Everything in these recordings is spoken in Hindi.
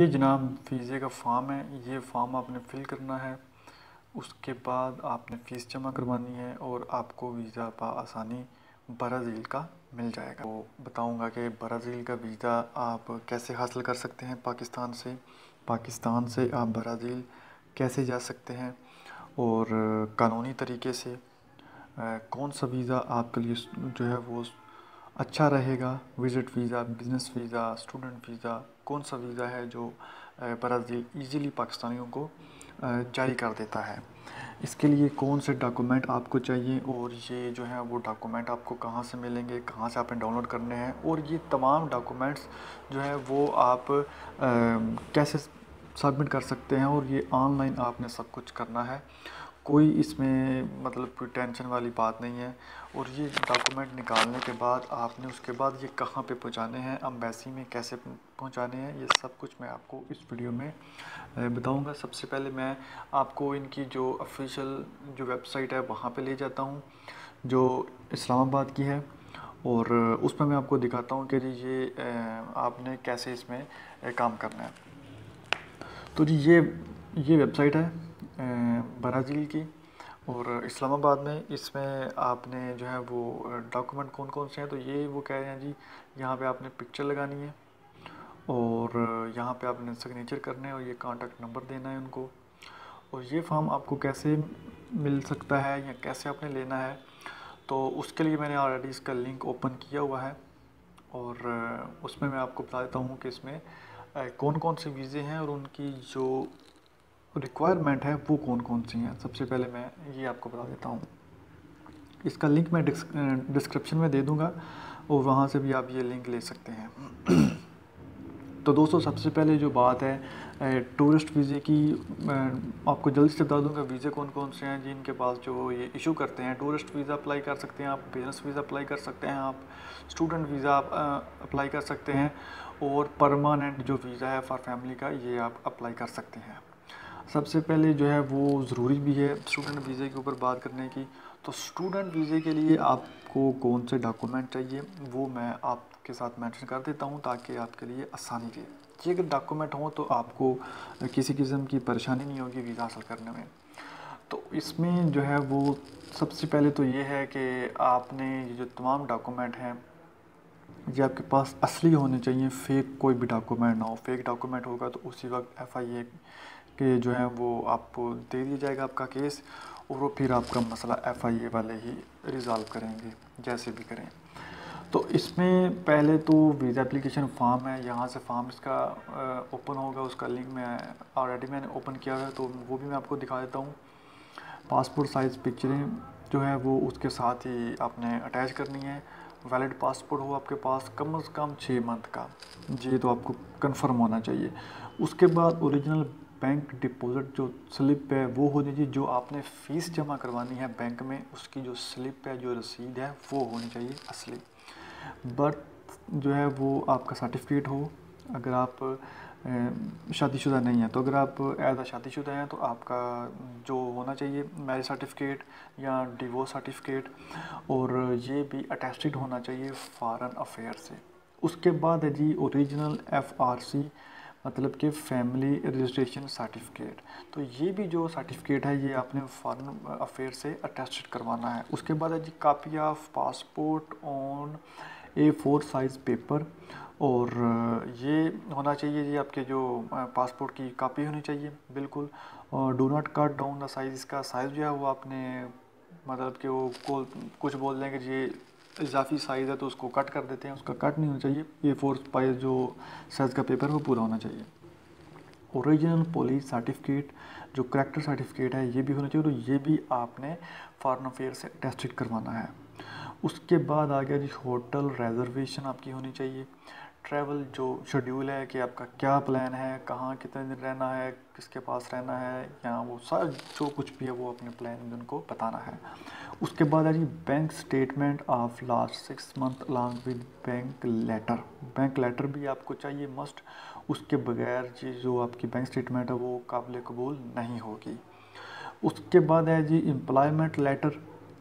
ये जनाब वीज़े का फॉर्म है। ये फॉर्म आपने फिल करना है। उसके बाद आपने फ़ीस जमा करवानी है और आपको वीज़ा आसानी ब्राज़ील का मिल जाएगा। तो बताऊंगा कि ब्राज़ील का वीज़ा आप कैसे हासिल कर सकते हैं पाकिस्तान से आप ब्राज़ील कैसे जा सकते हैं और कानूनी तरीके से कौन सा वीज़ा आपके लिए जो है वो अच्छा रहेगा। Visit visa, business visa, student visa, कौन सा वीज़ा है जो ब्राज़ील ईज़िली पाकिस्तानियों को जारी कर देता है। इसके लिए कौन से डॉक्यूमेंट आपको चाहिए और ये जो है वो डॉक्यूमेंट आपको कहाँ से मिलेंगे, कहाँ से आपने डाउनलोड करने हैं और ये तमाम डॉक्यूमेंट्स जो है वो आप कैसे सबमिट कर सकते हैं और ये ऑनलाइन आपने सब कुछ करना है। कोई इसमें मतलब कोई टेंशन वाली बात नहीं है। और ये डॉक्यूमेंट निकालने के बाद आपने उसके बाद ये कहाँ पे पहुँचाने हैं, एम्बेसी में कैसे पहुँचाने हैं, ये सब कुछ मैं आपको इस वीडियो में बताऊंगा। सबसे पहले मैं आपको इनकी जो ऑफिशियल जो वेबसाइट है वहाँ पे ले जाता हूँ जो इस्लामाबाद की है और उसमें मैं आपको दिखाता हूँ कि जी ये आपने कैसे इसमें काम करना है। तो जी ये वेबसाइट है ब्राज़ील की और इस्लामाबाद में। इसमें आपने जो है वो डॉक्यूमेंट कौन कौन से हैं, तो ये वो कह रहे हैं जी यहाँ पे आपने पिक्चर लगानी है और यहाँ पे आपने सिग्नेचर करने हैं और ये कॉन्टैक्ट नंबर देना है उनको। और ये फॉर्म आपको कैसे मिल सकता है या कैसे आपने लेना है, तो उसके लिए मैंने ऑलरेडी इसका लिंक ओपन किया हुआ है और उसमें मैं आपको बता देता हूँ कि इसमें कौन कौन से वीज़े हैं और उनकी जो रिक्वायरमेंट है वो कौन कौन सी हैं। सबसे पहले मैं ये आपको बता देता हूँ। इसका लिंक मैं डिस्क्रिप्शन में दे दूँगा और वहाँ से भी आप ये लिंक ले सकते हैं। तो दोस्तों सबसे पहले जो बात है टूरिस्ट वीज़े की, मैं आपको जल्दी से बता दूंगा वीज़े कौन कौन से हैं जिनके पास जो ये इशू करते हैं। टूरिस्ट वीज़ा अप्लाई कर सकते हैं आप, बिज़नेस वीज़ा अप्लाई कर सकते हैं आप, स्टूडेंट वीज़ा आप अप्लाई कर सकते हैं और परमानेंट जो वीज़ा है फॉर फैमिली का ये आप अप्लाई कर सकते हैं। सबसे पहले जो है वो ज़रूरी भी है स्टूडेंट वीज़े के ऊपर बात करने की। तो स्टूडेंट वीज़े के लिए आपको कौन से डॉक्यूमेंट चाहिए वो मैं आपके साथ मेंशन कर देता हूँ ताकि आपके लिए आसानी रहे। ये अगर डॉक्यूमेंट हो तो आपको किसी किस्म की परेशानी नहीं होगी वीज़ा हासिल करने में। तो इसमें जो है वो सबसे पहले तो ये है कि आपने ये जो तमाम डॉक्यूमेंट हैं ये आपके पास असली होने चाहिए, फेक कोई भी डॉक्यूमेंट ना हो। फेक डॉक्यूमेंट होगा तो उसी वक्त एफआईए के जो है वो आपको दे दिया जाएगा आपका केस और वो फिर आपका मसला एफआईए वाले ही रिज़ॉल्व करेंगे जैसे भी करें। तो इसमें पहले तो वीज़ा एप्लीकेशन फॉर्म है, यहाँ से फॉर्म इसका ओपन होगा, उसका लिंक मैं ऑलरेडी मैंने ओपन किया है तो वो भी मैं आपको दिखा देता हूँ। पासपोर्ट साइज़ पिक्चरें जो है वो उसके साथ ही आपने अटैच करनी है। वैलिड पासपोर्ट हो आपके पास कम से कम 6 मंथ का, ये तो आपको कंफर्म होना चाहिए। उसके बाद ओरिजिनल बैंक डिपॉजिट जो स्लिप है वो होनी चाहिए, जो आपने फ़ीस जमा करवानी है बैंक में उसकी जो स्लिप है, जो रसीद है वो होनी चाहिए असली। बर्थ जो है वो आपका सर्टिफिकेट हो। अगर आप शादीशुदा नहीं है तो अगर आप एज आ शादीशुदा हैं तो आपका जो होना चाहिए मैरिज सर्टिफिकेट या डिवोर्स सर्टिफिकेट, और ये भी अटेस्टेड होना चाहिए फॉरेन अफेयर से। उसके बाद है जी ओरिजिनल एफआरसी, मतलब कि फैमिली रजिस्ट्रेशन सर्टिफिकेट। तो ये भी जो सर्टिफिकेट है ये आपने फॉरेन अफेयर से अटेस्टेड करवाना है। उसके बाद है जी copy of passport on A4 size paper, और ये होना चाहिए जी आपके जो पासपोर्ट की कॉपी होनी चाहिए बिल्कुल। और do not cut down the size, इसका साइज़ जो है वो आपने मतलब कि वो कुछ बोल देंगे जी इजाफी साइज़ है तो उसको कट कर देते हैं, उसका कट नहीं होना चाहिए। A4 साइज़ जो साइज़ का पेपर है वो पूरा होना चाहिए। ओरिजिनल पुलिस सर्टिफिकेट जो करेक्टर सर्टिफिकेट है ये भी होना चाहिए, तो ये भी आपने फॉरेन अफेयर से अटेस्टेड करवाना है। उसके बाद आ गया जी होटल रिजर्वेशन आपकी होनी चाहिए। ट्रैवल जो शेड्यूल है कि आपका क्या प्लान है, कहाँ कितने दिन रहना है, किसके पास रहना है, या वो सारा जो कुछ भी है वो अपने प्लान में उनको बताना है। उसके बाद है जी bank statement of last 6 month along with bank letter. Bank letter भी आपको चाहिए मस्ट, उसके बगैर जी जो आपकी बैंक स्टेटमेंट है वो काबिल कबूल नहीं होगी। उसके बाद है जी एम्प्लॉयमेंट लेटर,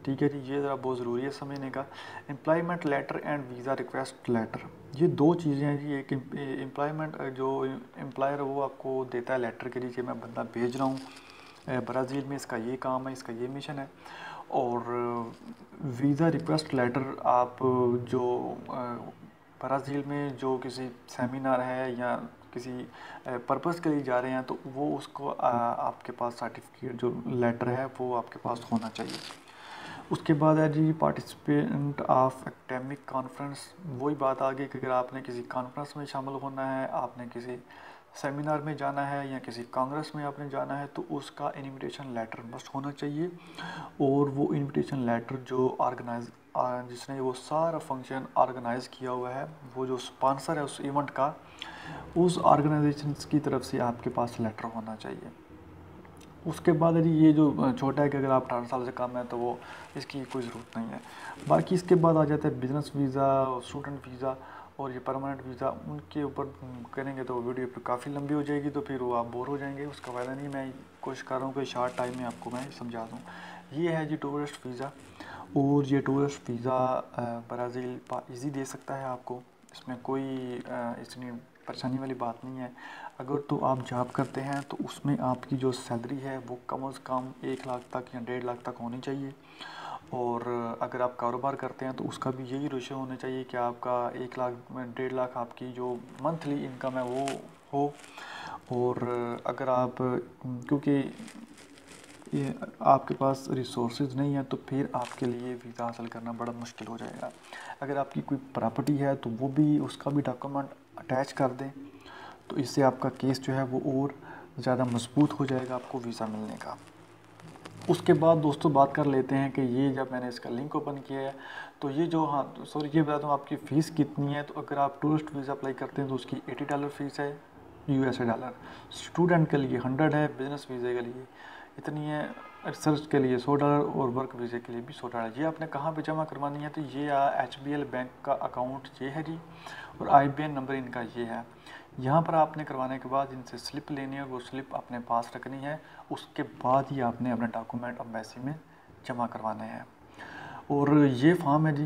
ठीक है जी, ये ज़रा बहुत ज़रूरी है समझने का। Employment letter and visa request letter, ये दो चीज़ें हैं जी। एक एम्प्लॉयमेंट, जो एम्प्लॉयर है वो आपको देता है लेटर के लिए कि मैं बंदा भेज रहा हूँ ब्राज़ील में, इसका ये काम है, इसका ये मिशन है। और वीज़ा रिक्वेस्ट लेटर आप जो ब्राज़ील में जो किसी सेमिनार है या किसी पर्पज़ के लिए जा रहे हैं तो वो उसको आपके पास सर्टिफिकेट जो लेटर है वो आपके पास होना चाहिए। उसके बाद है जी पार्टिसिपेंट ऑफ एकेडमिक कॉन्फ्रेंस, वही बात आ गई कि अगर आपने किसी कॉन्फ्रेंस में शामिल होना है, आपने किसी सेमिनार में जाना है या किसी कांग्रेस में आपने जाना है तो उसका इनविटेशन लेटर मस्ट होना चाहिए। और वो इनविटेशन लेटर जो जिसने वो सारा फंक्शन ऑर्गेनाइज़ किया हुआ है, वो जो स्पॉन्सर है उस इवेंट का, उस ऑर्गेनाइजेशन की तरफ से आपके पास लेटर होना चाहिए। उसके बाद यदि ये जो छोटा है कि अगर आप 18 साल से कम है तो वो इसकी कोई ज़रूरत नहीं है। बाकी इसके बाद आ जाता है बिज़नेस वीज़ा, स्टूडेंट वीज़ा और ये परमानेंट वीज़ा। उनके ऊपर करेंगे तो वीडियो पर काफ़ी लंबी हो जाएगी, तो फिर वो आप बोर हो जाएंगे, उसका फ़ायदा नहीं। मैं कोशिश कर रहा हूँ कि शॉर्ट टाइम में आपको मैं समझा दूँ। ये है जी टूरिस्ट वीज़ा, और ये टूरिस्ट वीज़ा ब्राज़ील ईज़ी दे सकता है आपको, इसमें कोई इतनी परेशानी वाली बात नहीं है। अगर तो आप जॉब करते हैं तो उसमें आपकी जो सैलरी है वो कम से कम 1 लाख तक या 1.5 लाख तक होनी चाहिए। और अगर आप कारोबार करते हैं तो उसका भी यही रेशो होना चाहिए कि आपका 1 लाख 1.5 लाख आपकी जो मंथली इनकम है वो हो। और अगर आप क्योंकि ये आपके पास रिसोर्सेज नहीं है तो फिर आपके लिए वीज़ा हासिल करना बड़ा मुश्किल हो जाएगा। अगर आपकी कोई प्रॉपर्टी है तो वो भी, उसका भी डॉक्यूमेंट अटैच कर दें, तो इससे आपका केस जो है वो और ज़्यादा मजबूत हो जाएगा आपको वीज़ा मिलने का। उसके बाद दोस्तों बात कर लेते हैं कि ये जब मैंने इसका लिंक ओपन किया है तो ये जो, हाँ सॉरी ये बता दूँ आपकी फ़ीस कितनी है। तो अगर आप टूरिस्ट वीज़ा अप्लाई करते हैं तो उसकी $80 फ़ीस है, USA डॉलर। स्टूडेंट के लिए 100 है, बिज़नेस वीज़े के लिए इतनी है, रिसर्च के लिए $100 और वर्क वीज़े के लिए भी $100। ये आपने कहाँ पे जमा करवानी है, तो ये HBL बैंक का अकाउंट ये है जी, और IBAN नंबर इनका ये है। यहाँ पर आपने करवाने के बाद इनसे स्लिप लेनी है, वो स्लिप अपने पास रखनी है। उसके बाद ही आपने अपने डॉक्यूमेंट एम्बेसी में जमा करवाने हैं। और ये फॉर्म है जी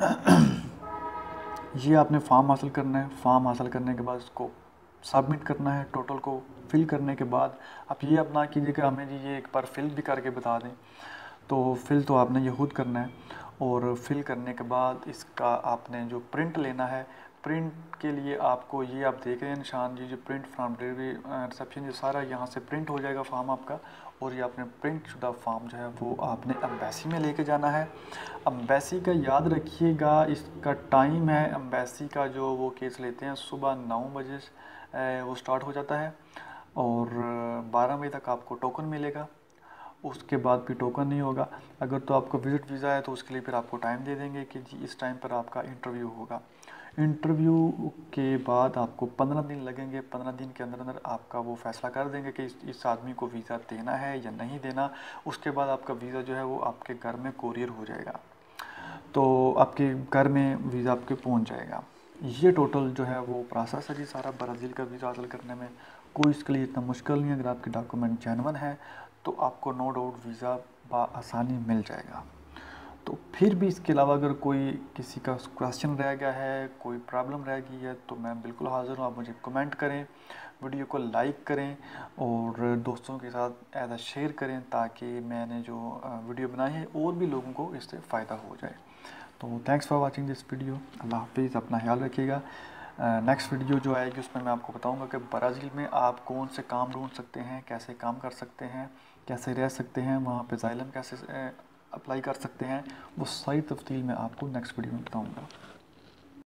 ये आपने फॉर्म हासिल करना है। फॉर्म हासिल करने के बाद इसको सबमिट करना है। टोटल को फिल करने के बाद आप ये अपना कीजिए कि हमें जी ये एक बार फिल भी करके बता दें, तो फिल तो आपने ये खुद करना है। और फिल करने के बाद इसका आपने जो प्रिंट लेना है, प्रिंट के लिए आपको ये आप देख रहे हैं निशान जी, जो प्रिंट फ्रॉम डिलीवरी रिसेप्शन, ये सारा यहाँ से प्रिंट हो जाएगा फॉर्म आपका। और ये आपने प्रिंट शुदा फॉर्म जो है वो आपने एम्बेसी में लेके जाना है। एम्बेसी का याद रखिएगा, इसका टाइम है एम्बेसी का जो वो केस लेते हैं सुबह 9 बजे वो स्टार्ट हो जाता है, और 12 बजे तक आपको टोकन मिलेगा। उसके बाद भी टोकन नहीं होगा। अगर तो आपको विज़िट वीज़ा है तो उसके लिए फिर आपको टाइम दे देंगे कि जी इस टाइम पर आपका इंटरव्यू होगा। इंटरव्यू के बाद आपको 15 दिन लगेंगे। 15 दिन के अंदर अंदर आपका वो फैसला कर देंगे कि इस आदमी को वीज़ा देना है या नहीं देना। उसके बाद आपका वीज़ा जो है वो आपके घर में कोरियर हो जाएगा, तो आपके घर में वीज़ा आपके पहुंच जाएगा। ये टोटल जो है वो प्रोसेस है जी सारा ब्राज़ील का वीज़ा हासिल करने में। कोई इसके लिए इतना मुश्किल नहीं है। अगर आपके डॉक्यूमेंट जेन्युइन है तो आपको नो डाउट वीज़ा आसानी मिल जाएगा। तो फिर भी इसके अलावा अगर कोई किसी का क्वेश्चन रह गया है, कोई प्रॉब्लम रह गई है, तो मैं बिल्कुल हाज़िर हूँ। आप मुझे कमेंट करें, वीडियो को लाइक करें और दोस्तों के साथ ऐसा शेयर करें ताकि मैंने जो वीडियो बनाई है और भी लोगों को इससे फ़ायदा हो जाए। तो thanks for watching this video. अल्लाह हाफिज़, अपना ख्याल रखिएगा। नेक्स्ट वीडियो जो आएगी उसमें मैं आपको बताऊंगा कि ब्राज़ील में आप कौन से काम ढूंढ सकते हैं, कैसे काम कर सकते हैं, कैसे रह सकते हैं, वहाँ पे ज़ाइलम कैसे अप्लाई कर सकते हैं। वो सारी तफसील मैं आपको नेक्स्ट वीडियो में बताऊँगा।